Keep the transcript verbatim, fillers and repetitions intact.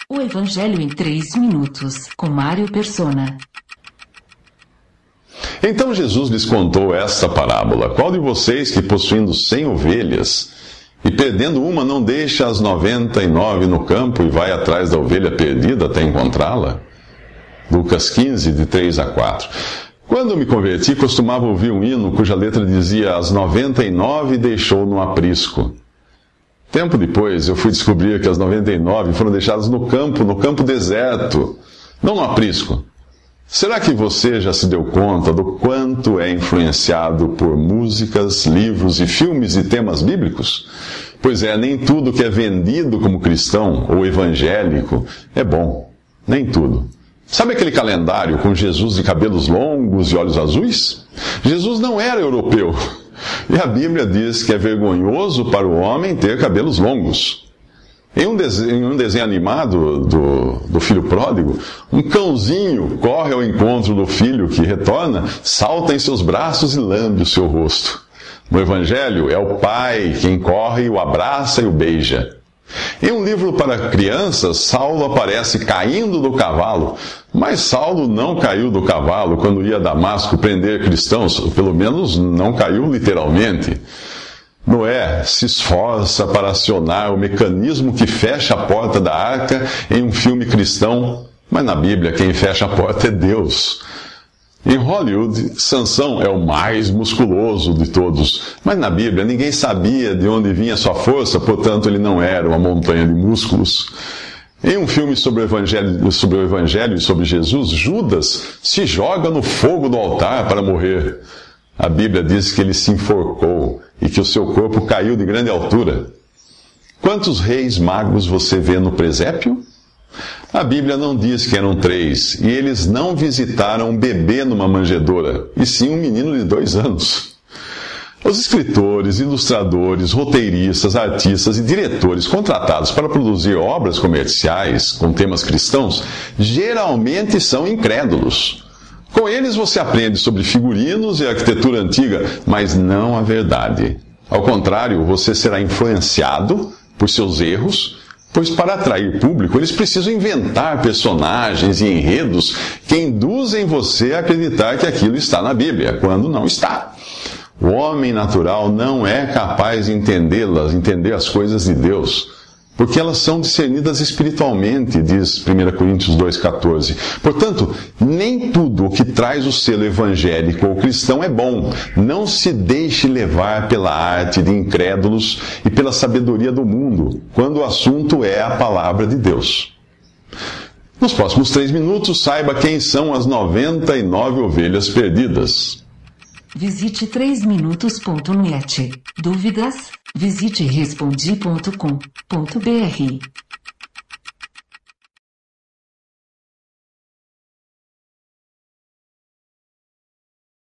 O Evangelho em três minutos, com Mário Persona. Então Jesus lhes contou esta parábola: qual de vocês que, possuindo cem ovelhas, e perdendo uma, não deixa as noventa e nove no campo e vai atrás da ovelha perdida até encontrá-la? Lucas quinze, de três a quatro. Quando me converti, costumava ouvir um hino cuja letra dizia: as noventa e nove deixou no aprisco. Tempo depois, eu fui descobrir que as noventa e nove foram deixadas no campo, no campo deserto, não no aprisco. Será que você já se deu conta do quanto é influenciado por músicas, livros e filmes e temas bíblicos? Pois é, nem tudo que é vendido como cristão ou evangélico é bom. Nem tudo. Sabe aquele calendário com Jesus de cabelos longos e olhos azuis? Jesus não era europeu. E a Bíblia diz que é vergonhoso para o homem ter cabelos longos. Em um desenho, em um desenho animado do, do filho pródigo, um cãozinho corre ao encontro do filho que retorna, salta em seus braços e lambe o seu rosto. No Evangelho, é o pai quem corre, o abraça e o beija. Em um livro para crianças, Saulo aparece caindo do cavalo, mas Saulo não caiu do cavalo quando ia a Damasco prender cristãos, pelo menos não caiu literalmente. Noé se esforça para acionar o mecanismo que fecha a porta da arca em um filme cristão, mas na Bíblia quem fecha a porta é Deus. Em Hollywood, Sansão é o mais musculoso de todos, mas na Bíblia ninguém sabia de onde vinha sua força, portanto ele não era uma montanha de músculos. Em um filme sobre o Evangelho, sobre o Evangelho e sobre Jesus, Judas se joga no fogo do altar para morrer. A Bíblia diz que ele se enforcou e que o seu corpo caiu de grande altura. Quantos reis magos você vê no presépio? A Bíblia não diz que eram três, e eles não visitaram um bebê numa manjedoura, e sim um menino de dois anos. Os escritores, ilustradores, roteiristas, artistas e diretores contratados para produzir obras comerciais com temas cristãos geralmente são incrédulos. Com eles você aprende sobre figurinos e arquitetura antiga, mas não a verdade. Ao contrário, você será influenciado por seus erros, pois para atrair público eles precisam inventar personagens e enredos que induzem você a acreditar que aquilo está na Bíblia, quando não está. O homem natural não é capaz de entendê-las, entender as coisas de Deus, porque elas são discernidas espiritualmente, diz primeira Coríntios dois, catorze. Portanto, nem tudo o que traz o selo evangélico ou cristão é bom. Não se deixe levar pela arte de incrédulos e pela sabedoria do mundo, quando o assunto é a palavra de Deus. Nos próximos três minutos, saiba quem são as noventa e nove ovelhas perdidas. Visite três minutos ponto net. Dúvidas? Visite respondi ponto com ponto br.